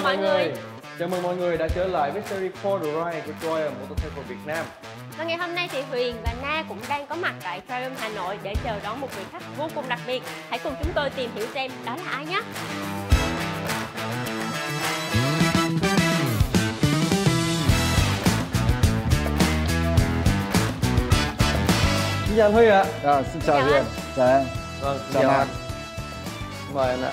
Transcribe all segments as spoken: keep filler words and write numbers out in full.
mọi người. Chào mừng mọi người đã trở lại với series For The Ride của Triumph Motorcycle Việt Nam. Và ngày hôm nay thì Huyền và Na cũng đang có mặt tại Triumph Hà Nội để chờ đón một vị khách vô cùng đặc biệt. Hãy cùng chúng tôi tìm hiểu xem đó là ai nhé. Xin chào anh Huy ạ. À. À, xin chào Chào Huyền. anh. Chào em. Vâng, Chào chào anh. anh. Mời anh ạ.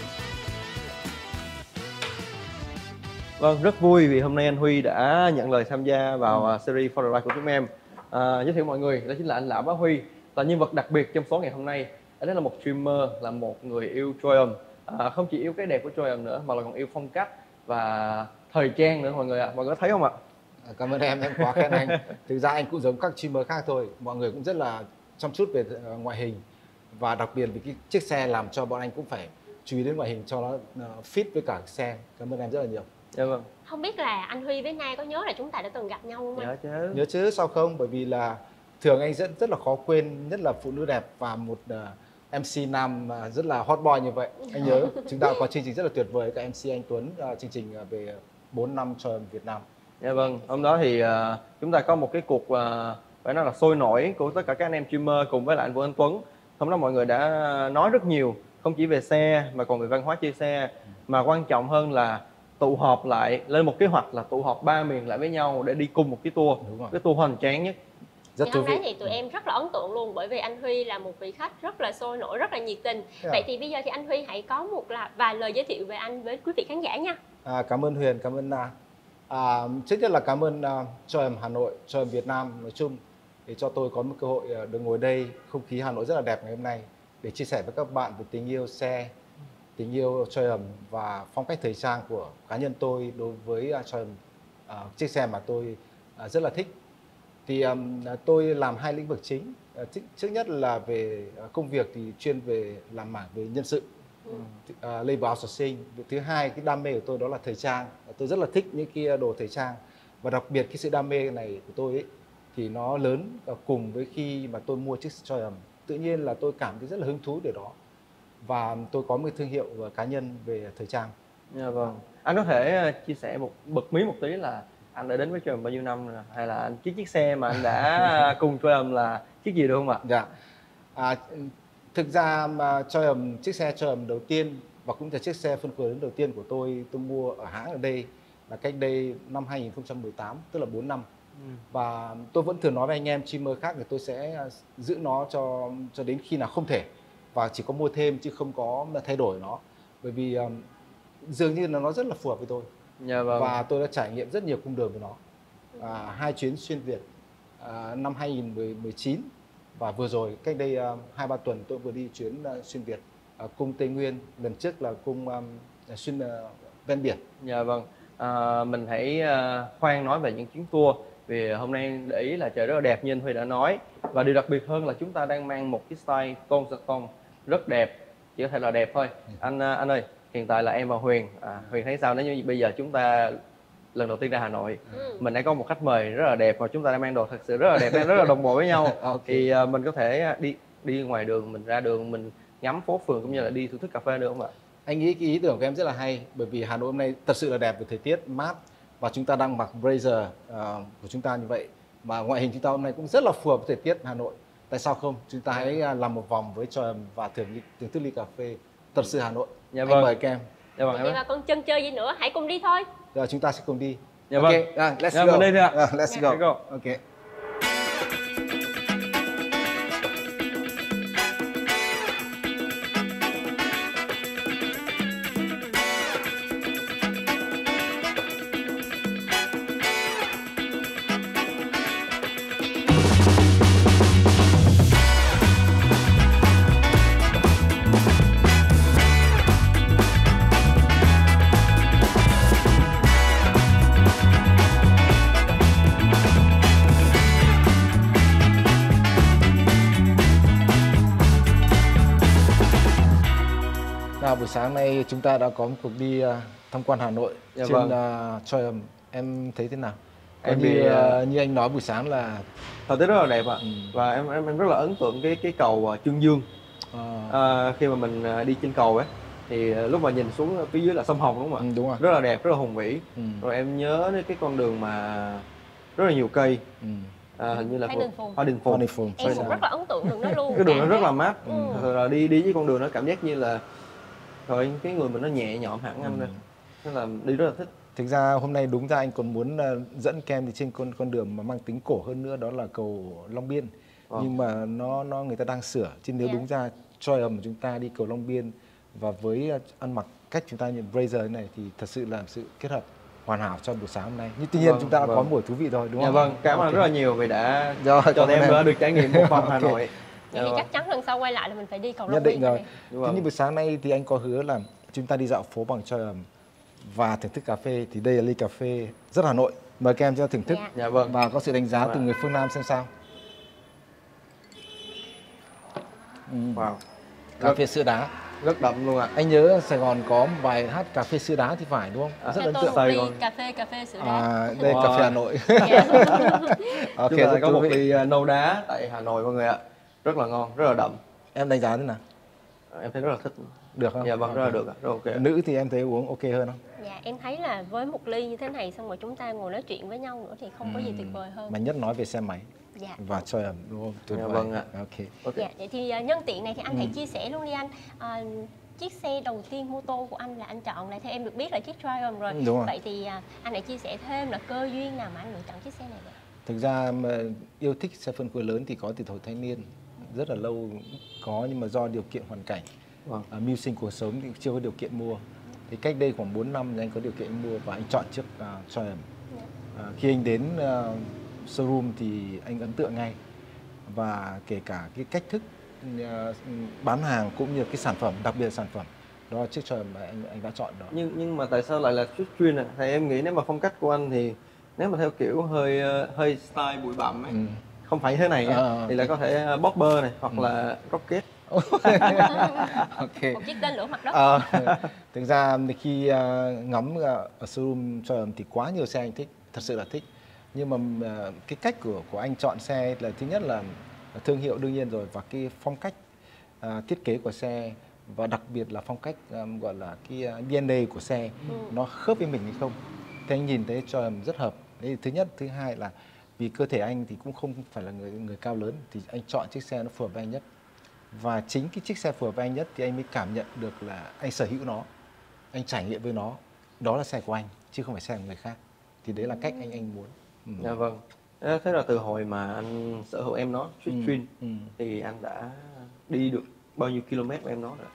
Vâng, rất vui vì hôm nay anh Huy đã nhận lời tham gia vào ừ. series For The Ride của chúng em. À, giới thiệu mọi người, đó chính là anh Lã Bá Huy, là nhân vật đặc biệt trong số ngày hôm nay. Anh ấy là một streamer, là một người yêu Triumph. À, không chỉ yêu cái đẹp của Triumph nữa mà là còn yêu phong cách và thời trang nữa mọi người ạ. Mọi người có thấy không ạ? Cảm ơn em, em quá khen anh. Thực ra anh cũng giống các streamer khác thôi. Mọi người cũng rất là chăm chút về ngoại hình. Và đặc biệt vì cái chiếc xe làm cho bọn anh cũng phải chú ý đến ngoại hình cho nó fit với cả xe. Cảm ơn em rất là nhiều. Dạ vâng. Không biết là anh Huy với Na có nhớ là chúng ta đã từng gặp nhau không anh? Dạ chứ. Nhớ chứ, sao không? Bởi vì là thường anh rất rất là khó quên, nhất là phụ nữ đẹp và một uh, em xê nam uh, rất là hot boy như vậy. Anh nhớ chúng ta có chương trình rất là tuyệt vời với cả em xê anh Tuấn, uh, chương trình uh, về bốn năm cho Việt Nam. Dạ vâng, hôm đó thì uh, chúng ta có một cái cuộc uh, phải nói là sôi nổi của tất cả các anh em streamer cùng với lại anh Vũ Anh Tuấn. Hôm đó mọi người đã nói rất nhiều, không chỉ về xe mà còn về văn hóa chơi xe, mà quan trọng hơn là tụ họp lại lên một kế hoạch là tụ họp ba miền lại với nhau để đi cùng một cái tour, cái tour hoành tráng nhất. Rất thú vị. Hôm đấy thì tụi em rất là ấn tượng luôn, bởi vì anh Huy là một vị khách rất là sôi nổi, rất là nhiệt tình. Yeah. Vậy thì bây giờ thì anh Huy hãy có một là vài lời giới thiệu về anh với quý vị khán giả nha. À, cảm ơn Huyền, cảm ơn Na. À, trước nhất là cảm ơn uh, Triumph Hà Nội, Triumph Việt Nam nói chung để cho tôi có một cơ hội uh, được ngồi đây, không khí Hà Nội rất là đẹp ngày hôm nay để chia sẻ với các bạn về tình yêu xe, tình yêu Triumph và phong cách thời trang của cá nhân tôi đối với uh, Triumph, uh, chiếc xe mà tôi uh, rất là thích. Thì um, tôi làm hai lĩnh vực chính. Uh, trước nhất là về uh, công việc thì chuyên về làm mảng về nhân sự, ừ. uh, labor outsourcing. Thứ hai, cái đam mê của tôi đó là thời trang. Tôi rất là thích những cái đồ thời trang và đặc biệt cái sự đam mê này của tôi ấy, thì nó lớn uh, cùng với khi mà tôi mua chiếc Triumph. Tự nhiên là tôi cảm thấy rất là hứng thú điều đó và tôi có một thương hiệu cá nhân về thời trang. Dạ vâng. Anh có thể chia sẻ một bật mí một tí là anh đã đến với Triumph bao nhiêu năm rồi, hay là anh chiếc chiếc xe mà anh đã cùng Triumph là chiếc gì được không ạ? Dạ. À, thực ra mà Triumph, chiếc xe Triumph đầu tiên và cũng là chiếc xe phân khối lớn đầu tiên của tôi, tôi mua ở hãng ở đây là cách đây năm hai nghìn không trăm mười tám, tức là bốn năm. Ừ. Và tôi vẫn thường nói với anh em streamer khác thì tôi sẽ giữ nó cho cho đến khi nào không thể và chỉ có mua thêm chứ không có thay đổi nó, bởi vì um, dường như là nó rất là phù hợp với tôi. Dạ vâng. Và tôi đã trải nghiệm rất nhiều cung đường với nó. À, hai chuyến xuyên Việt à, năm hai nghìn mười chín và vừa rồi cách đây hai ba tuần tôi vừa đi chuyến uh, xuyên Việt, uh, cung Tây Nguyên, lần trước là cung um, xuyên uh, ven biển. Dạ vâng. À, mình hãy uh, khoan nói về những chuyến tour, vì hôm nay để ý là trời rất là đẹp như anh Huy đã nói, và điều đặc biệt hơn là chúng ta đang mang một cái style tôn sa tông rất đẹp, chỉ có thể là đẹp thôi. Anh anh ơi, hiện tại là em và Huyền, à, Huyền thấy sao nếu như bây giờ chúng ta lần đầu tiên ra Hà Nội, ừ. mình đã có một khách mời rất là đẹp và chúng ta đang mang đồ thật sự rất là đẹp, đang rất là đồng bộ với nhau. Okay. Thì uh, mình có thể đi đi ngoài đường, mình ra đường mình ngắm phố phường cũng như là đi thưởng thức cà phê được không ạ? Anh nghĩ cái ý tưởng của em rất là hay, bởi vì Hà Nội hôm nay thật sự là đẹp về thời tiết mát và chúng ta đang mặc blazer uh, của chúng ta như vậy, mà ngoại hình chúng ta hôm nay cũng rất là phù hợp với thời tiết Hà Nội. Tại sao không? Chúng ta hãy làm một vòng với Triumph và thưởng thưởng thức ly cà phê thật sự Hà Nội. Dạ vâng. Anh mời các em. Dạ vâng. Vậy mà còn chân chơi gì nữa, hãy cùng đi thôi. Rồi chúng ta sẽ cùng đi. Dạ vâng. Okay. À, let's dạ, go. Đi thôi ạ. Uh, let's dạ. go. go. Okay. Nào, buổi sáng nay chúng ta đã có một cuộc đi uh, tham quan Hà Nội. Dạ trên vâng. uh, Triumph. Em thấy thế nào? Em như, bị, uh, như anh nói buổi sáng là thời tiết rất là đẹp ạ. Ừ. Và em, em em rất là ấn tượng cái cái cầu uh, Trương Dương. À. À, khi mà mình uh, đi trên cầu ấy thì lúc mà nhìn xuống phía dưới là sông Hồng đúng không ạ? Ừ, đúng rồi. Rất là đẹp, rất là hùng vĩ. Ừ. Rồi em nhớ đến cái con đường mà rất là nhiều cây. Ừ. À, hình như là Hoa Đình Phùng. Hoa Đình Phùng. Hoa Đình Phùng. Em cũng rất là ấn tượng đường đó luôn. Cái đường nó Cảm rất giác- là mát. Ừ. Thật sự là đi đi với con đường nó cảm giác như là rồi cái người mình nó nhẹ nhõm hẳn anh rồi. Nên là đi rất là thích. Thực ra hôm nay đúng ra anh còn muốn uh, dẫn Kem đi trên con con đường mà mang tính cổ hơn nữa, đó là cầu Long Biên. Vâng. Nhưng mà nó nó người ta đang sửa, chứ nếu Dạ. đúng ra Troy ẩm chúng ta đi cầu Long Biên và với uh, ăn mặc cách chúng ta như blazer thế này thì thật sự là sự kết hợp hoàn hảo cho buổi sáng hôm nay. Nhưng tuy nhiên Vâng, chúng ta đã vâng. có buổi thú vị rồi đúng Dạ không? vâng, cảm ơn Ok. rất là nhiều vì đã Rồi, cho cảm ơn em em. được trải nghiệm một vòng Hà Ok. Nội. Vậy Dạ thì vâng. chắc chắn lần sau quay lại là mình phải đi cầu Long Nhất Biên định rồi. này. Đúng Thế rồi. nhưng buổi sáng nay thì anh có hứa là chúng ta đi dạo phố bằng Troy ẩm và thưởng thức cà phê, thì đây là ly cà phê rất Hà Nội. Mời các em cho thưởng thức Dạ. Dạ vâng. và có sự đánh giá Vâng. từ người phương Nam xem sao. Wow. Cà phê sữa đá. Rất đậm luôn ạ. Anh nhớ ở Sài Gòn có một bài hát cà phê sữa đá thì phải đúng không? À, Rất Cho ấn tôi tượng. một Sài ly Gòn. cà phê cà phê sữa đá. À, đây Wow. cà phê Hà Nội. Dạ. Ok, Chúng ta rất có thú một vị. ly uh, nâu đá tại Hà Nội mọi người ạ. Rất là ngon, rất là đậm. Em đánh giá thế nào? Em thấy rất là thích. Được không? Dạ vâng, rất là Ok. được ạ, rất ok. Nữ thì em thấy uống ok hơn không? Dạ, em thấy là với một ly như thế này xong rồi chúng ta ngồi nói chuyện với nhau nữa thì không có gì tuyệt vời hơn. Mà nhất nói về xe máy Dạ. và Troy ẩm đúng không? Tuyệt Dạ vời. vâng ạ. Ok. Ok. Dạ, vậy thì uh, nhân tiện này thì anh Ừ. hãy chia sẻ luôn đi anh. À, chiếc xe đầu tiên mô tô của anh là anh chọn này, theo em được biết là chiếc Triumph rồi. Ừ, đúng rồi. Vậy thì uh, anh hãy chia sẻ thêm là cơ duyên nào mà anh lựa chọn chiếc xe này vậy? Thực ra mà yêu thích xe phân khối lớn thì có từ thời thanh niên, rất là lâu có, nhưng mà do điều kiện hoàn cảnh, Vâng. à, mưu sinh cuộc sống thì chưa có điều kiện mua. Thì cách đây khoảng bốn năm thì anh có điều kiện mua và anh chọn chiếc uh, Triumph. À, khi anh đến uh, showroom thì anh ấn tượng ngay, và kể cả cái cách thức uh, bán hàng cũng như cái sản phẩm, đặc biệt là sản phẩm đó là chiếc Triumph mà anh anh đã chọn đó. Nhưng nhưng mà tại sao lại là chiếc chuyên này? Thì em nghĩ nếu mà phong cách của anh thì nếu mà theo kiểu hơi uh, hơi style bụi bặm ấy, Ừ. không phải thế này nhá, À, thì là có thể uh, Bobber này hoặc Ừ. là Rocket. Ok. Một chiếc tên lửa mặt đất. Ờ, thực ra thì khi uh, ngắm uh, ở showroom Triumph thì quá nhiều xe anh thích, thật sự là thích. Nhưng mà uh, cái cách của của anh chọn xe là thứ nhất là thương hiệu đương nhiên rồi, và cái phong cách uh, thiết kế của xe, và đặc biệt là phong cách um, gọi là cái uh, đê en a của xe Ừ. nó khớp với mình hay không. Thì anh nhìn thấy Triumph rất hợp. Đấy, thứ nhất, thứ hai là vì cơ thể anh thì cũng không phải là người người cao lớn, thì anh chọn chiếc xe nó phù hợp với anh nhất. Và chính cái chiếc xe phù hợp với anh nhất thì anh mới cảm nhận được là anh sở hữu nó, anh trải nghiệm với nó, đó là xe của anh chứ không phải xe của người khác. Thì đấy là cách anh anh muốn. Ừ. Dạ vâng. Thế thế là từ hồi mà anh sở hữu em nó chiếc Ừ. chuyên Ừ. thì anh đã đi được bao nhiêu km của em nó rồi?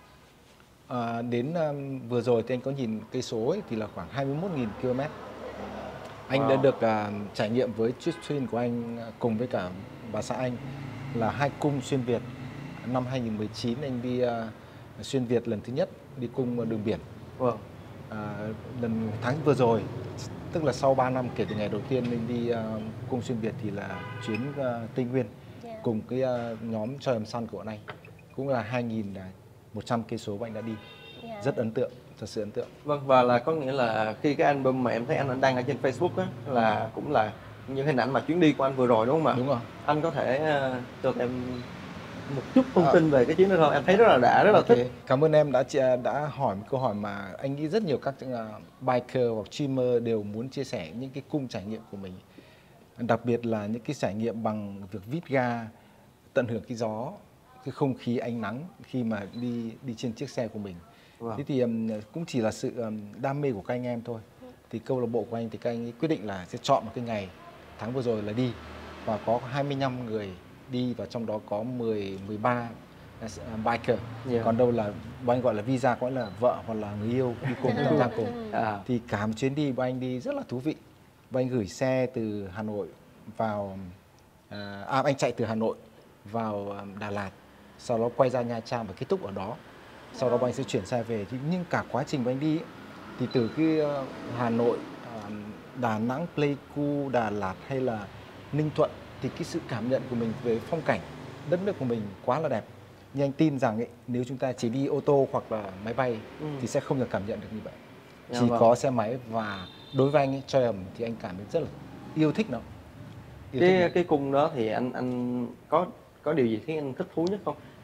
À, đến um, vừa rồi thì anh có nhìn cây số ấy, thì là khoảng hai mươi mốt nghìn ki lô mét. Anh Wow. đã được uh, trải nghiệm với chiếc chuyên của anh uh, cùng với cả bà xã anh là hai cung xuyên Việt. Năm hai không một chín anh đi uh, xuyên Việt lần thứ nhất, đi cung đường biển. Vâng. À, lần tháng vừa rồi, tức là sau ba năm kể từ ngày đầu tiên anh đi uh, cung xuyên Việt thì là chuyến uh, Tây Nguyên Dạ. cùng cái uh, nhóm Triumph Sun của bọn anh, cũng là hai nghìn một trăm cây số mà anh đã đi. Dạ. Rất ấn tượng, thật sự ấn tượng. Vâng, và là có nghĩa là khi cái album mà em thấy anh đăng ở trên Facebook á là cũng là những hình ảnh mà chuyến đi của anh vừa rồi đúng không ạ? Đúng rồi. Anh có thể uh, cho em một chút thông À. tin về cái chuyến đó không? Em thấy rất là đã, rất là Ok. thích. Cảm ơn em đã chia- đã hỏi một câu hỏi mà anh nghĩ rất nhiều các uh, biker hoặc streamer đều muốn chia sẻ những cái cung trải nghiệm của mình. Đặc biệt là những cái trải nghiệm bằng việc vít ga, tận hưởng cái gió, cái không khí ánh nắng khi mà đi đi trên chiếc xe của mình. Vâng. Thế thì um, cũng chỉ là sự um, đam mê của các anh em thôi. Thì câu lạc bộ của anh thì các anh ấy quyết định là sẽ chọn một cái ngày tháng vừa rồi là đi, và có hai mươi lăm người đi, và trong đó có mười, mười ba biker. Yeah. Còn đâu là bọn anh gọi là visa, có là vợ hoặc là người yêu đi cùng tham gia cùng. À. Thì cả một chuyến đi bọn anh đi rất là thú vị. Bọn anh gửi xe từ Hà Nội vào à, à, anh chạy từ Hà Nội vào à, Đà Lạt, sau đó quay ra Nha Trang và kết thúc ở đó. Sau đó bọn anh sẽ chuyển xe về. Thì nhưng cả quá trình bọn anh đi ấy, thì từ cái uh, Hà Nội, uh, Đà Nẵng, Pleiku, Đà Lạt hay là Ninh Thuận, thì cái sự cảm nhận của mình về phong cảnh đất nước của mình quá là đẹp. Nhưng anh tin rằng ấy, nếu chúng ta chỉ đi ô tô hoặc là máy bay Ừ. thì sẽ không được cảm nhận được như vậy. Dạ Chỉ vâng. có xe máy, và đối với anh ấy, Triumph thì anh cảm thấy rất là yêu thích nó. Yêu thích Cái nó. cái cung đó thì anh anh có có điều gì khiến anh thích thú nhất không? Ví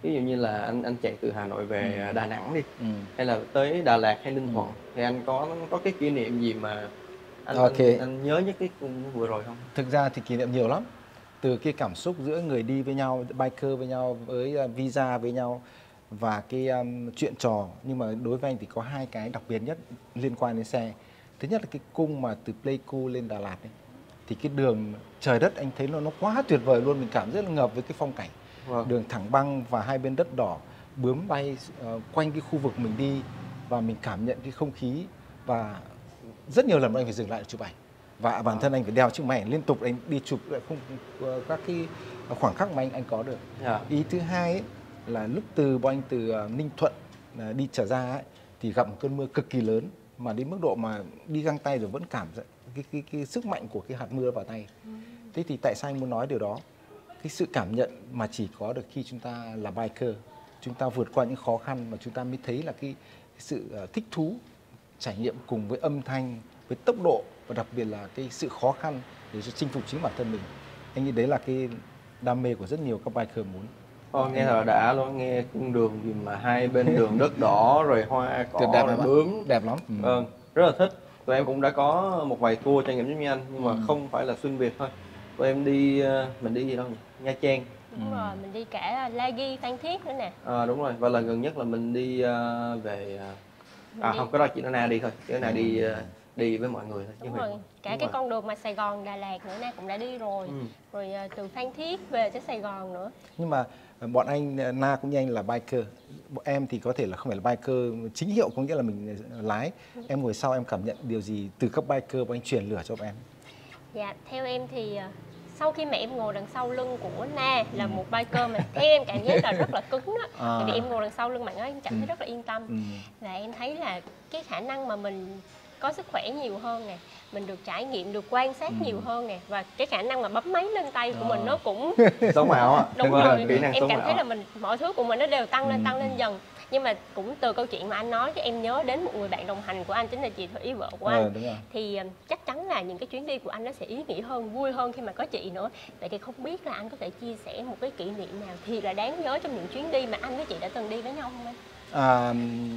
ví dụ như là anh anh chạy từ Hà Nội về Ừ. Đà Nẵng đi, Ừ. hay là tới Đà Lạt hay Ninh Ừ. Thuận, thì anh có có cái kỷ niệm gì mà anh Ok. anh, anh nhớ nhất cái vừa rồi không? Thực ra thì kỷ niệm nhiều lắm. Từ cái cảm xúc giữa người đi với nhau, biker với nhau, với uh, visa với nhau và cái um, chuyện trò. Nhưng mà đối với anh thì có hai cái đặc biệt nhất liên quan đến xe. Thứ nhất là cái cung mà từ Pleiku lên Đà Lạt ấy, thì cái đường trời đất anh thấy nó nó quá tuyệt vời luôn, mình cảm rất là ngợp với cái phong cảnh. Vâng. Đường thẳng băng và hai bên đất đỏ, bướm bay uh, quanh cái khu vực mình đi, và mình cảm nhận cái không khí, và rất nhiều lần anh phải dừng lại để chụp ảnh. Và bản thân anh phải đeo chiếc máy ảnh liên tục, anh đi chụp lại không các cái khoảng khắc mà anh anh có được. Yeah. Ý thứ hai ấy, là lúc từ bọn anh từ Ninh Thuận đi trở ra ấy, thì gặp một cơn mưa cực kỳ lớn, mà đến mức độ mà đi găng tay rồi vẫn cảm giác cái, cái, cái sức mạnh của cái hạt mưa vào tay. Thế thì tại sao anh muốn nói điều đó? Cái sự cảm nhận mà chỉ có được khi chúng ta là biker, chúng ta vượt qua những khó khăn mà chúng ta mới thấy là cái, cái sự thích thú trải nghiệm cùng với âm thanh, với tốc độ, và đặc biệt là cái sự khó khăn để cho chinh phục chính bản thân mình. Anh nghĩ đấy là cái đam mê của rất nhiều các biker muốn. Ồ, nghe là đã luôn, nghe cung đường gì mà hai bên đường đất đỏ rồi hoa cỏ đẹp rồi lắm. bướm Đẹp lắm. Ừ. Vâng, rất là thích. Tụi em cũng đã có một vài tour trải nghiệm giống như anh, nhưng mà Ừ. không phải là xuyên Việt thôi. Tụi em đi, mình đi gì đâu nhỉ? Nha Trang. Đúng Ừ. rồi, mình đi cả La Ghi, Phan Thiết nữa nè. À, đúng rồi, và lần gần nhất là mình đi uh, về uh, à đi... không, cái đó chỉ nó Na đi thôi, cái Na đi uh, đi với mọi người thôi. Đúng rồi, cả đúng cái rồi. con đường mà Sài Gòn, Đà Lạt nữa Na cũng đã đi rồi. Ừ. Rồi uh, từ Phan Thiết về tới Sài Gòn nữa. Nhưng mà bọn anh, Na cũng như anh là biker. Bọn em thì có thể là không phải là biker chính hiệu, có nghĩa là mình lái. Ừ. Em ngồi sau em cảm nhận điều gì từ các biker bọn anh truyền lửa cho bọn em? Dạ, theo em thì sau khi mà em ngồi đằng sau lưng của Na là ừ. một biker mà theo em cảm giác là rất là cứng đó. À. Tại vì em ngồi đằng sau lưng bạn ấy em cảm thấy ừ. rất là yên tâm. Ừ. Và em thấy là cái khả năng mà mình có sức khỏe nhiều hơn nè, mình được trải nghiệm, được quan sát ừ. nhiều hơn nè, và cái khả năng mà bấm máy lên tay của à. mình nó cũng sống ảo ạ. Đúng rồi, kỹ năng em sống cảm ảo. thấy là mình mọi thứ của mình nó đều tăng lên ừ. tăng lên dần. Nhưng mà cũng từ câu chuyện mà anh nói thì em nhớ đến một người bạn đồng hành của anh, chính là chị Thủy, vợ của anh. À, đúng rồi. Thì chắc chắn là những cái chuyến đi của anh nó sẽ ý nghĩa hơn, vui hơn khi mà có chị nữa. Vậy thì không biết là anh có thể chia sẻ một cái kỷ niệm nào thì là đáng nhớ trong những chuyến đi mà anh với chị đã từng đi với nhau không anh? À,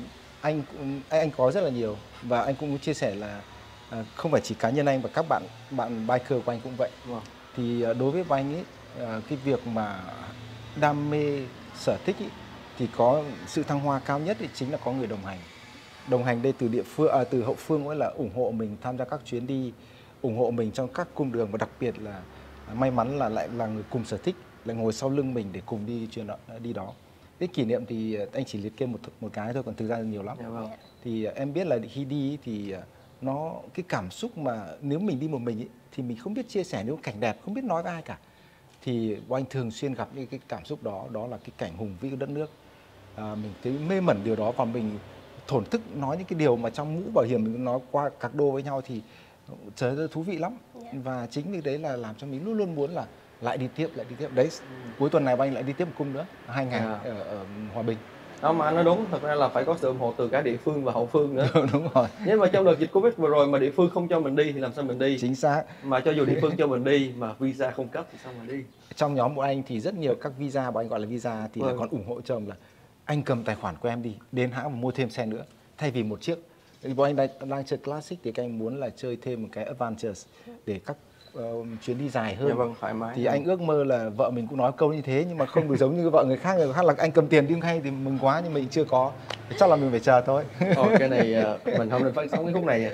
anh anh có rất là nhiều, và anh cũng muốn chia sẻ là à, không phải chỉ cá nhân anh và các bạn bạn biker của anh cũng vậy. Wow. Thì đối với anh ấy, cái việc mà đam mê, sở thích ý, thì có sự thăng hoa cao nhất thì chính là có người đồng hành. Đồng hành đây từ địa phương, à, từ hậu phương cũng là ủng hộ mình tham gia các chuyến đi, ủng hộ mình trong các cung đường, và đặc biệt là may mắn là lại là người cùng sở thích, lại ngồi sau lưng mình để cùng đi chuyến đó, đi đó. Cái kỷ niệm thì anh chỉ liệt kê một một cái thôi, còn thực ra là nhiều lắm. Yeah, well. Thì em biết là khi đi thì nó cái cảm xúc mà nếu mình đi một mình ý, thì mình không biết chia sẻ những cảnh đẹp, không biết nói với ai cả. Thì anh thường xuyên gặp những cái cảm xúc đó, đó là cái cảnh hùng vĩ của đất nước. À, mình thấy mê mẩn điều đó, và mình thổn thức nói những cái điều mà trong mũ bảo hiểm mình nói qua các đô với nhau thì trời ơi thú vị lắm. Yeah. Và chính vì đấy là làm cho mình luôn luôn muốn là lại đi tiếp, lại đi tiếp. Đấy, ừ. cuối tuần này anh lại đi tiếp một cung nữa, hai ngày yeah. ở, ở Hòa Bình. Đó, mà anh nói đúng, thật ra là phải có sự ủng hộ từ cả địa phương và hậu phương nữa. Đúng rồi. Nhưng mà trong đợt dịch Covid vừa rồi mà địa phương không cho mình đi thì làm sao mình đi? Chính xác. Mà cho dù địa phương cho mình đi mà visa không cấp thì sao mà đi? Trong nhóm của anh thì rất nhiều các visa, bọn anh gọi là visa thì vâng. là còn ủng hộ chồng là anh cầm tài khoản của em đi, đến hãng và mua thêm xe nữa thay vì một chiếc. Thì bọn anh đang, đang chơi Classic thì các anh muốn là chơi thêm một cái Adventures để các uh, chuyến đi dài hơn. Dạ vâng, thoải mái. Thì anh ước mơ là vợ mình cũng nói câu như thế, nhưng mà không được giống như vợ người khác. Người khác là anh cầm tiền đi hay thì mừng quá, nhưng mình chưa có. Chắc là mình phải chờ thôi. Ồ, cái này uh, mình không nên phát sóng cái khúc này.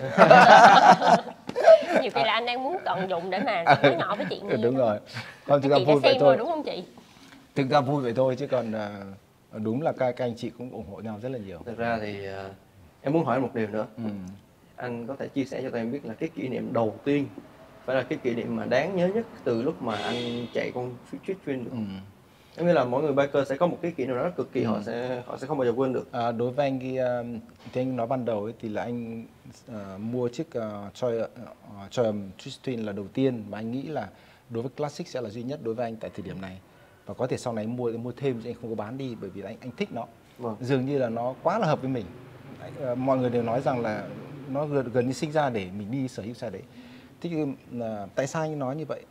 Nhiều khi là anh đang muốn tận dụng để mà nói nhỏ với chị nghe. Đúng rồi. Còn thực ra vui vậy thôi, đúng không chị? Thực ra vui vậy thôi, chứ còn uh, đúng là các, các anh chị cũng ủng hộ nhau rất là nhiều. Thực ra thì uh, em muốn hỏi một điều nữa. Ừ. Anh có thể chia sẻ cho tụi em biết là cái kỷ niệm đầu tiên, phải là cái kỷ niệm mà đáng nhớ nhất từ lúc mà anh chạy con Street Twin được. Ừ. Giống như là mỗi người biker sẽ có một cái kỷ niệm đó cực kỳ, ừ. họ sẽ họ sẽ không bao giờ quên được. À, đối với anh cái, thì anh nói ban đầu ấy, thì là anh uh, mua chiếc uh, Triumph Street Twin là đầu tiên, và anh nghĩ là đối với Classic sẽ là duy nhất đối với anh tại thời điểm này, và có thể sau này mua mua thêm chứ anh không có bán đi, bởi vì anh anh thích nó. Vâng. Dường như là nó quá là hợp với mình. Uh, mọi người đều nói rằng là nó gần, gần như sinh ra để mình đi sở hữu xe đấy. Thế uh, tại sao anh nói như vậy?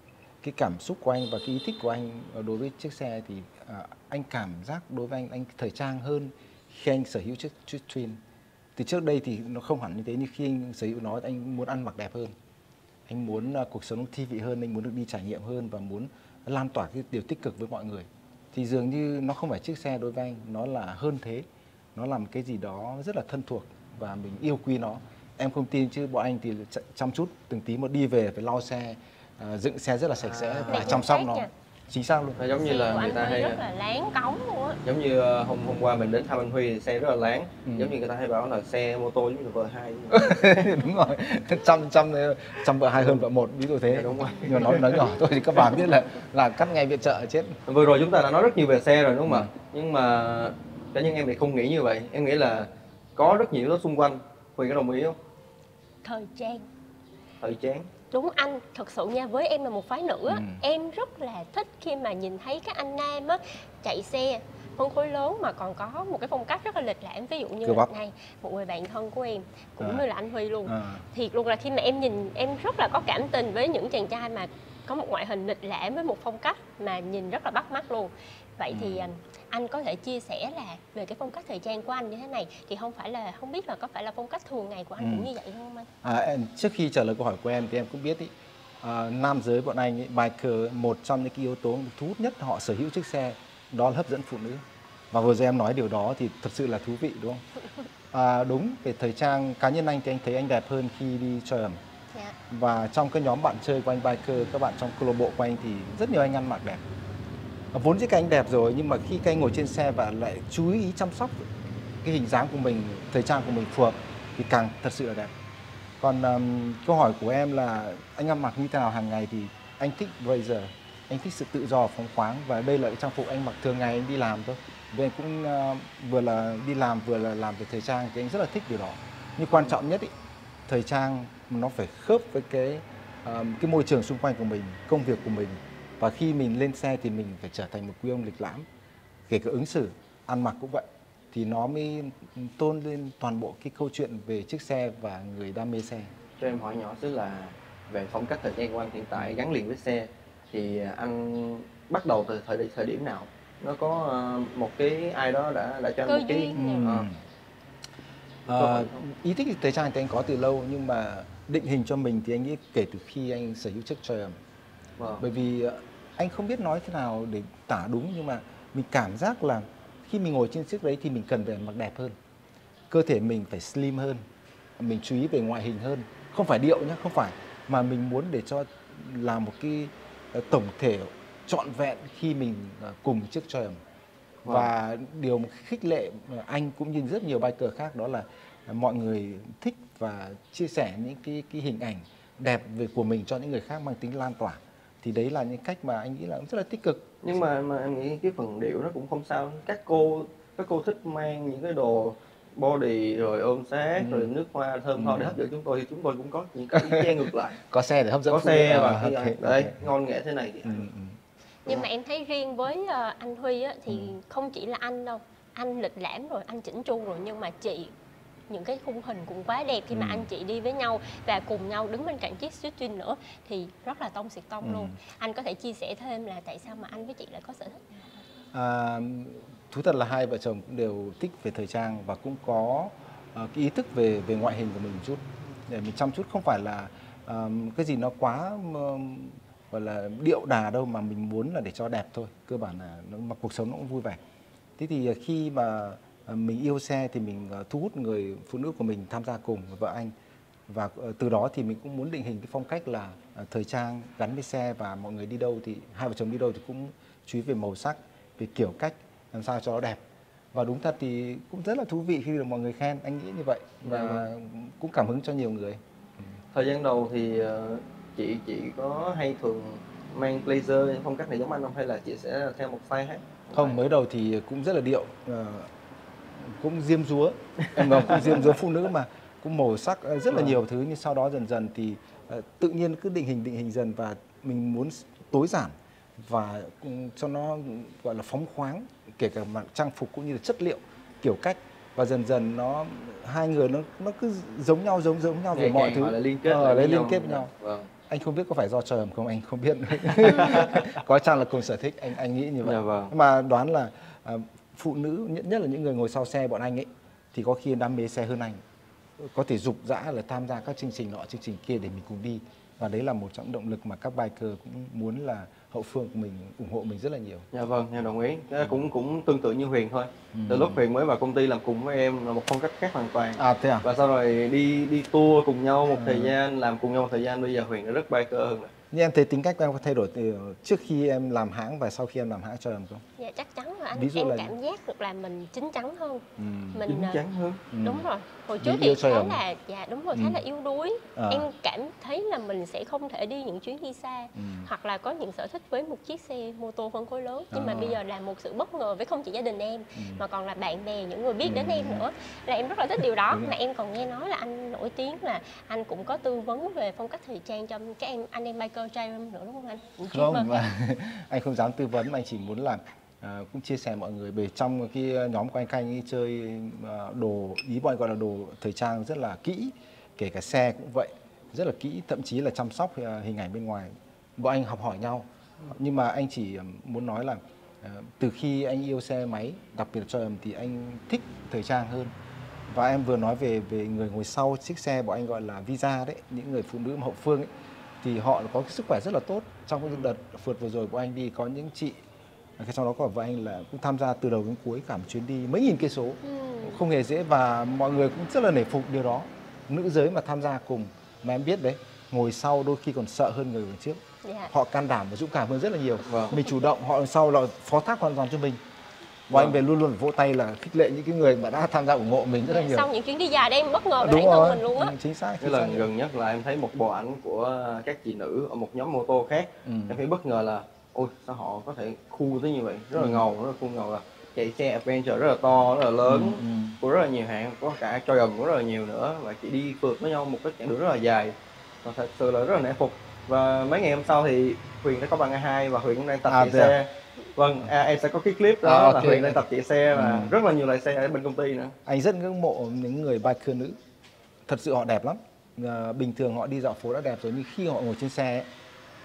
cái cảm xúc của anh và cái ý thích của anh đối với chiếc xe thì à, anh cảm giác đối với anh anh thời trang hơn khi anh sở hữu chiếc chiếc Twin. Từ trước đây thì nó không hẳn như thế, nhưng khi anh sở hữu nó anh muốn ăn mặc đẹp hơn, anh muốn uh, cuộc sống thi vị hơn, anh muốn được đi trải nghiệm hơn và muốn lan tỏa cái điều tích cực với mọi người. Thì dường như nó không phải chiếc xe đối với anh, nó là hơn thế, nó là một cái gì đó rất là thân thuộc và mình yêu quý nó. Em không tin chứ bọn anh thì chăm chút từng tí một, đi về phải lau xe, uh, dựng xe rất là sạch sẽ và chăm sóc nó. Chính xác luôn. Nó giống như là người ta hay rất là láng cống luôn á. Giống như uh, hôm hôm qua mình đến thăm anh Huy thì xe rất là láng, ừ. Giống như người ta hay bảo là xe mô tô giống như vợ hai. Đúng rồi, trăm trăm trăm vợ hai hơn vợ một, ví dụ thế. Dạ, đúng rồi. Nhưng mà nói nói nhỏ thôi thì các bạn biết là là cắt ngay viện trợ chết. Vừa rồi chúng ta đã nói rất nhiều về xe rồi đúng không ạ? Ừ. Nhưng mà cá nhân em thì không nghĩ như vậy. Em nghĩ là có rất nhiều yếu tố xung quanh. Huy có đồng ý không? Thời trang. Thời trang. Đúng anh, thật sự nha, với em là một phái nữ á, ừ. em rất là thích khi mà nhìn thấy các anh nam á chạy xe phân khối lớn mà còn có một cái phong cách rất là lịch lãm, ví dụ như là này, một người bạn thân của em cũng à. như là anh Huy luôn. À. Thiệt luôn là khi mà em nhìn, em rất là có cảm tình với những chàng trai mà có một ngoại hình lịch lãm với một phong cách mà nhìn rất là bắt mắt luôn. Vậy ừ. thì anh có thể chia sẻ là về cái phong cách thời trang của anh như thế này thì không phải là, không biết là có phải là phong cách thường ngày của anh ừ. cũng như vậy không anh? À, em, trước khi trả lời câu hỏi của em thì em cũng biết ý, à, nam giới bọn anh ý, biker, một trong những cái yếu tố thu hút nhất họ sở hữu chiếc xe đó là hấp dẫn phụ nữ. Và vừa rồi em nói điều đó thì thật sự là thú vị đúng không? À, đúng, về thời trang cá nhân anh thì anh thấy anh đẹp hơn khi đi chơi ẩm. Yeah. Và trong cái nhóm bạn chơi của anh biker, các bạn trong câu lạc bộ của anh thì rất nhiều anh ăn mặc đẹp. Vốn dĩ các anh đẹp rồi nhưng mà khi các anh ngồi trên xe và lại chú ý chăm sóc cái hình dáng của mình, thời trang của mình phù hợp thì càng thật sự là đẹp. Còn um, câu hỏi của em là anh ăn mặc như thế nào hàng ngày thì anh thích blazer, anh thích sự tự do phóng khoáng và đây là trang phục anh mặc thường ngày anh đi làm thôi. Vì anh cũng uh, vừa là đi làm vừa là làm về thời trang thì anh rất là thích điều đó. Nhưng quan trọng nhất ý, thời trang nó phải khớp với cái um, cái môi trường xung quanh của mình, công việc của mình. Và khi mình lên xe thì mình phải trở thành một quý ông lịch lãm, kể cả ứng xử, ăn mặc cũng vậy. Thì nó mới tôn lên toàn bộ cái câu chuyện về chiếc xe và người đam mê xe. Cho em hỏi nhỏ xíu là về phong cách thời trang của anh hiện tại gắn liền với xe thì anh bắt đầu từ thời thời điểm nào? Nó có một cái ai đó đã đã cho anh một cái ừ. à, ý thích thời trang thì anh có từ lâu nhưng mà định hình cho mình thì anh nghĩ kể từ khi anh sở hữu chiếc Triumph. Wow. Bởi vì anh không biết nói thế nào để tả đúng nhưng mà mình cảm giác là khi mình ngồi trên chiếc đấy thì mình cần phải mặc đẹp hơn, cơ thể mình phải slim hơn, mình chú ý về ngoại hình hơn, không phải điệu nhé, không phải, mà mình muốn để cho là một cái tổng thể trọn vẹn khi mình cùng chiếc Triumph. Wow. Và điều khích lệ anh cũng như rất nhiều biker khác đó là mọi người thích và chia sẻ những cái cái hình ảnh đẹp về của mình cho những người khác mang tính lan tỏa. Thì đấy là những cách mà anh nghĩ là rất là tích cực. Nhưng mà mà em nghĩ cái phần điệu nó cũng không sao. Các cô các cô thích mang những cái đồ body rồi ôm sát ừ. rồi nước hoa thơm tho ừ. để hấp dẫn chúng tôi thì chúng tôi cũng có những cái ý chang ngược lại. Có xe để hấp dẫn. Có xe và okay, okay. đây okay. ngon nghẻ thế này thì. Ừ, ừ. Nhưng mà em thấy riêng với anh Huy á, thì ừ. không chỉ là anh đâu, anh lịch lãm rồi, anh chỉnh chu rồi nhưng mà chị những cái khung hình cũng quá đẹp khi mà ừ. anh chị đi với nhau và cùng nhau đứng bên cạnh chiếc Sweetwing nữa thì rất là tông xịt tông ừ. luôn. Anh có thể chia sẻ thêm là tại sao mà anh với chị lại có sở thích này? À, thú thật là hai vợ chồng cũng đều thích về thời trang và cũng có uh, cái ý thức về về ngoại hình của mình một chút để mình chăm chút, không phải là um, cái gì nó quá um, gọi là điệu đà đâu mà mình muốn là để cho đẹp thôi, cơ bản là nó, mà cuộc sống nó cũng vui vẻ. Thế thì khi mà mình yêu xe thì mình thu hút người phụ nữ của mình tham gia cùng với vợ anh và từ đó thì mình cũng muốn định hình cái phong cách là thời trang gắn với xe và mọi người đi đâu thì hai vợ chồng đi đâu thì cũng chú ý về màu sắc, về kiểu cách làm sao cho nó đẹp. Và đúng thật thì cũng rất là thú vị khi được mọi người khen, anh nghĩ như vậy và yeah. cũng cảm hứng cho nhiều người. Thời gian đầu thì chị chị có hay thường mang blazer phong cách này giống anh không hay là chị sẽ theo một style khác? Không, mới đầu thì cũng rất là điệu, cũng diêm dúa, em nói cũng diêm dúa phụ nữ mà cũng màu sắc rất là nhiều thứ, nhưng sau đó dần dần thì uh, tự nhiên cứ định hình định hình dần và mình muốn tối giản và cho nó gọi là phóng khoáng, kể cả mặt trang phục cũng như là chất liệu, kiểu cách và dần dần nó hai người nó nó cứ giống nhau giống giống nhau về mọi thứ, là liên kết ờ, lại liên nhau. kết với nhau. Vâng. anh không biết có phải do trời ẩm không, anh không biết. Có chăng là cùng sở thích, anh anh nghĩ như vậy. Dạ vâng. Mà đoán là à, phụ nữ nhất nhất là những người ngồi sau xe bọn anh ấy thì có khi đam mê xe hơn anh, có thể dục dã là tham gia các chương trình nọ chương trình kia để mình cùng đi, và đấy là một trong động lực mà các biker cũng muốn là hậu phương của mình ủng hộ mình rất là nhiều. Dạ vâng, em đồng ý. Cái cũng cũng tương tự như Huyền thôi. Ừ. Từ lúc Huyền mới vào công ty làm cùng với em là một phong cách khác hoàn toàn. À thế à? Và sau rồi đi đi tour cùng nhau một à. thời gian, làm cùng nhau một thời gian, bây giờ Huyền đã rất biker hơn rồi. Nhưng em thấy tính cách em có thay đổi từ trước khi em làm hãng và sau khi em làm hãng cho em không? Dạ chắc chắn là anh. Ví dụ em là... cảm giác được là mình chín chắn hơn. Ừ. Mình chín chắn hơn. Đúng rồi. Hồi trước Vì thì yêu khá em. là dạ đúng rồi, khá ừ. là yếu đuối. À. Em cảm thấy là mình sẽ không thể đi những chuyến đi xa, ừ. hoặc là có những sở thích với một chiếc xe mô tô phân khối lớn. Nhưng à. mà bây giờ là một sự bất ngờ với không chỉ gia đình em ừ. mà còn là bạn bè, những người biết ừ. đến em nữa, là em rất là thích điều đó. Mà em còn nghe nói là anh nổi tiếng là anh cũng có tư vấn về phong cách thời trang cho các em anh em biker trai em nữa, đúng không anh? Không, mà anh không dám tư vấn, mà anh chỉ muốn là à, cũng chia sẻ mọi người về trong cái nhóm của anh Khanh ấy, chơi đồ, ý bọn anh gọi là đồ thời trang rất là kỹ, kể cả xe cũng vậy, rất là kỹ, thậm chí là chăm sóc hình ảnh bên ngoài, bọn anh học hỏi nhau. Nhưng mà anh chỉ muốn nói là à, từ khi anh yêu xe máy, đặc biệt cho em thì anh thích thời trang hơn. Và em vừa nói về về người ngồi sau chiếc xe bọn anh gọi là Visa đấy, những người phụ nữ hậu phương ấy, thì họ có cái sức khỏe rất là tốt. Trong cái đợt phượt vừa rồi của anh đi, có những chị, trong đó có vợ anh là cũng tham gia từ đầu đến cuối cả một chuyến đi mấy nghìn cây số, ừ. không hề dễ, và mọi người cũng rất là nể phục điều đó. Nữ giới mà tham gia cùng, mà em biết đấy, ngồi sau đôi khi còn sợ hơn người ngồi trước. Yeah. Họ can đảm và dũng cảm hơn rất là nhiều. Wow. Mình chủ động, họ sau là phó thác hoàn toàn cho mình. Và wow. anh về luôn luôn vỗ tay là khích lệ những cái người mà đã tham gia ủng hộ mình rất là nhiều. Sau những chuyến đi dài đấy em bất ngờ về bản thân mình luôn á. Ừ, chính xác. Cái lần gần nhất là em thấy một bộ ảnh của các chị nữ ở một nhóm mô tô khác. Ừ. Em thấy bất ngờ là ôi sao họ có thể khu tới như vậy, rất là ừ. ngầu, rất là cool ngầu, là chạy xe adventure rất là to, rất là lớn, ừ. Ừ. của rất là nhiều hãng, có cả Triumph cũng rất là nhiều nữa, và chị đi phượt với nhau một cái chặng đường rất là dài, và thật sự là rất là nể phục. Và mấy ngày hôm sau thì Huyền đã có bằng a hai và Huyền cũng đang tập à, chạy xe. À? Vâng, à, em sẽ có cái clip đó, à, okay. là Huyền đang tập chạy xe và ừ. rất là nhiều loại xe ở bên công ty nữa. Anh rất ngưỡng mộ những người biker nữ, thật sự họ đẹp lắm. À, bình thường họ đi dạo phố đã đẹp rồi, nhưng khi họ ngồi trên xe ấy,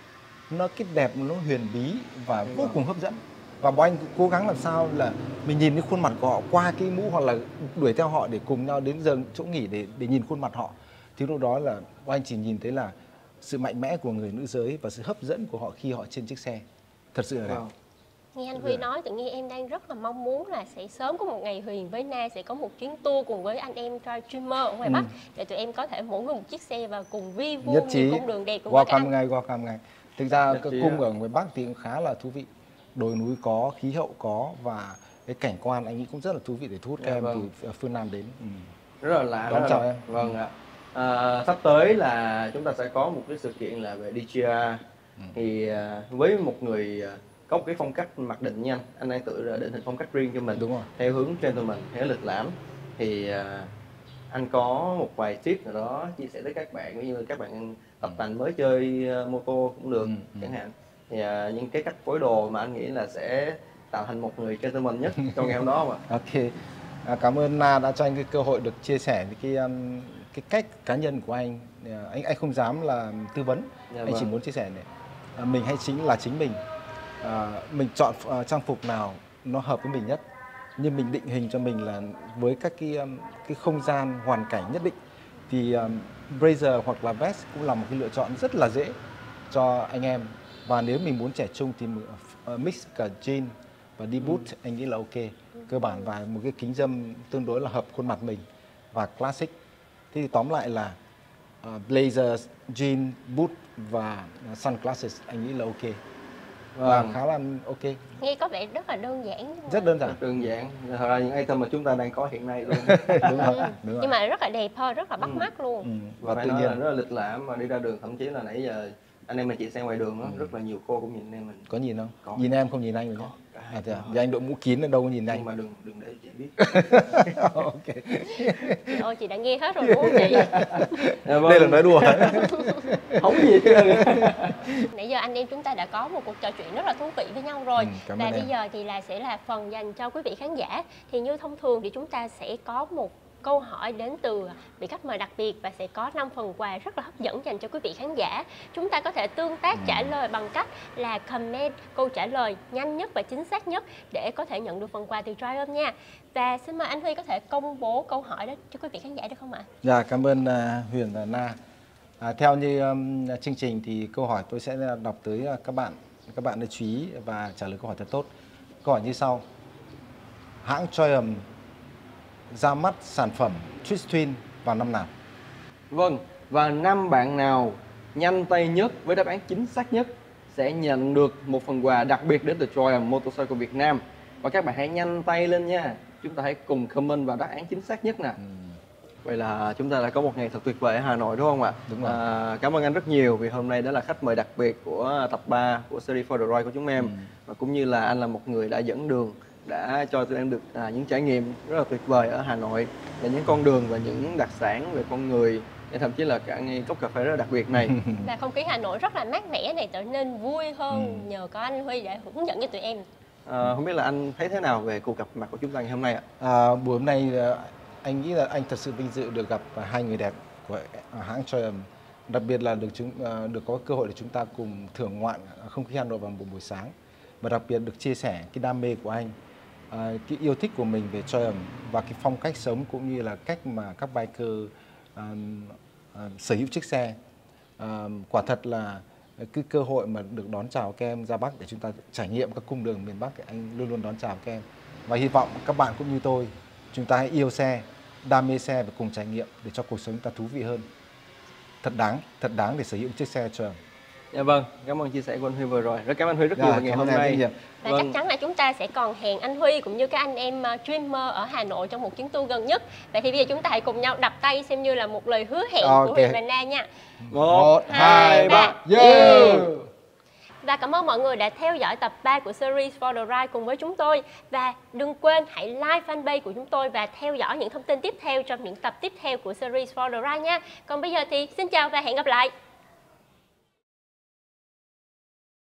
nó cái đẹp nó huyền bí và vô cùng hấp dẫn. Và bọn anh cố gắng làm sao là mình nhìn cái khuôn mặt của họ qua cái mũ, hoặc là đuổi theo họ để cùng nhau đến giờ chỗ nghỉ để để nhìn khuôn mặt họ. Thì lúc đó là bọn anh chỉ nhìn thấy là sự mạnh mẽ của người nữ giới và sự hấp dẫn của họ khi họ trên chiếc xe. Thật sự là đẹp. Nghe anh Huy nói tự nhiên em đang rất là mong muốn là sẽ sớm có một ngày Huyền với Na sẽ có một chuyến tour cùng với anh em Drive Streamer ở ngoài ừ. Bắc, để tụi em có thể mỗi người một chiếc xe và cùng vi vu những cung đường đẹp của qua các anh. ngày qua cam ngày. Thực ra cái cung ở ngoài Bắc thì cũng khá là thú vị, đồi núi có, khí hậu có, và cái cảnh quan anh nghĩ cũng rất là thú vị để thu hút các em vâng. từ phương Nam đến. Ừ. Rất là lạ. Đón chào em. Vâng ạ. À, sắp tới là chúng ta sẽ có một cái sự kiện là về đê giê rờ. Ừ. Thì à, với một người có một cái phong cách mặc định nha anh, anh đang tự định hình phong cách riêng cho mình. Đúng rồi. Theo hướng gentleman, theo lịch lãm. Thì à, anh có một vài tip nào đó chia sẻ với các bạn, như các bạn tập tành mới chơi mô tô cũng được, ừ. chẳng hạn. Thì à, những cái cách phối đồ mà anh nghĩ là sẽ tạo thành một người gentleman nhất trong ngày hôm đó mà. Ok. À, cảm ơn Na đã cho anh cái cơ hội được chia sẻ cái um, cái cách cá nhân của anh. Anh anh không dám là tư vấn, dạ, anh vâng. chỉ muốn chia sẻ này. À, mình hay chính là chính mình. À, mình chọn uh, trang phục nào nó hợp với mình nhất, nhưng mình định hình cho mình là với các cái um, cái không gian hoàn cảnh nhất định thì um, blazer hoặc là vest cũng là một cái lựa chọn rất là dễ cho anh em. Và nếu mình muốn trẻ trung thì uh, mix cả jean và đi boot, ừ. anh nghĩ là ok, cơ bản, và một cái kính râm tương đối là hợp khuôn mặt mình và classic. Thế thì tóm lại là uh, blazer, jean, boot và sunglasses anh nghĩ là ok. Và vâng. khá là ok. Nghe có vẻ rất là đơn giản. Rất đơn giản. Rất đơn giản. Thật ra những item mà chúng ta đang có hiện nay luôn. Đúng rồi. Đúng rồi. Nhưng mà rất là đẹp thôi, rất là bắt ừ. mắt luôn. Ừ. Và, và tự nhiên là rất là lịch lãm, mà đi ra đường thậm chí là nãy giờ anh em mình chị xe ngoài đường đó, ừ. rất là nhiều cô cũng nhìn anh em mình. Có nhìn không? Có. Nhìn em không nhìn anh rồi nhá. À, à, vì anh đội mũ kín nên đâu có nhìn anh. Nhưng mà đừng đừng để chị biết. Ok. Ôi chị đã nghe hết rồi đúng không chị? À, vâng. Đây là nói đùa. Không gì. Nãy giờ anh em chúng ta đã có một cuộc trò chuyện rất là thú vị với nhau rồi. Ừ, và bây em. giờ thì là sẽ là phần dành cho quý vị khán giả. Thì như thông thường thì chúng ta sẽ có một câu hỏi đến từ vị khách mời đặc biệt và sẽ có năm phần quà rất là hấp dẫn dành cho quý vị khán giả. Chúng ta có thể tương tác trả lời bằng cách là comment câu trả lời nhanh nhất và chính xác nhất để có thể nhận được phần quà từ Triumph nha. Và xin mời anh Huy có thể công bố câu hỏi đó cho quý vị khán giả được không ạ? Dạ, cảm ơn uh, Huyền và Na. À, theo như um, chương trình thì câu hỏi tôi sẽ đọc tới uh, các bạn. Các bạn nên chú ý và trả lời câu hỏi thật tốt. Câu hỏi như sau. Hãng Triumph ra mắt sản phẩm Twist Twin vào năm nào? Vâng, và năm bạn nào nhanh tay nhất với đáp án chính xác nhất sẽ nhận được một phần quà đặc biệt đến từ Triumph Motorcycle Việt Nam. Và các bạn hãy nhanh tay lên nha. Chúng ta hãy cùng comment vào đáp án chính xác nhất nè. Ừ. Vậy là chúng ta đã có một ngày thật tuyệt vời ở Hà Nội đúng không ạ? Đúng rồi. À, cảm ơn anh rất nhiều vì hôm nay đã là khách mời đặc biệt của tập ba của series For The Ride của chúng em. Ừ. Và cũng như là anh là một người đã dẫn đường, đã cho tụi em được à, những trải nghiệm rất là tuyệt vời ở Hà Nội, về những con đường và những đặc sản về con người, thậm chí là cả ngay cốc cà phê rất là đặc biệt này. Và không khí Hà Nội rất là mát mẻ này trở nên vui hơn ừ. nhờ có anh Huy đã hướng dẫn cho tụi em. À, không biết là anh thấy thế nào về cuộc gặp mặt của chúng ta ngày hôm nay ạ? À, buổi hôm nay anh nghĩ là anh thật sự vinh dự được gặp hai người đẹp của hãng Triumph, đặc biệt là được chúng được có cơ hội để chúng ta cùng thưởng ngoạn không khí Hà Nội vào một buổi sáng, và đặc biệt được chia sẻ cái đam mê của anh, à, cái yêu thích của mình về Triumph và cái phong cách sống cũng như là cách mà các biker à, à, sở hữu chiếc xe. À, quả thật là cái cơ hội mà được đón chào các em ra Bắc để chúng ta trải nghiệm các cung đường miền Bắc, anh luôn luôn đón chào các em, và hy vọng các bạn cũng như tôi, chúng ta hãy yêu xe, đam mê xe và cùng trải nghiệm để cho cuộc sống chúng ta thú vị hơn. Thật đáng, thật đáng để sở hữu chiếc xe Triumph. Dạ vâng, cảm ơn chia sẻ của anh Huy vừa rồi. Rất cảm ơn Huy rất nhiều ngày hôm nay. Và vâng. chắc chắn là chúng ta sẽ còn hẹn anh Huy cũng như các anh em streamer ở Hà Nội trong một chuyến tour gần nhất. Vậy thì bây giờ chúng ta hãy cùng nhau đập tay xem như là một lời hứa hẹn okay. của Huyền và Na nha. Một, hai, ba, yeah! Và cảm ơn mọi người đã theo dõi tập ba của series For The Ride cùng với chúng tôi. Và đừng quên hãy like fanpage của chúng tôi và theo dõi những thông tin tiếp theo trong những tập tiếp theo của series For The Ride nha. Còn bây giờ thì xin chào và hẹn gặp lại.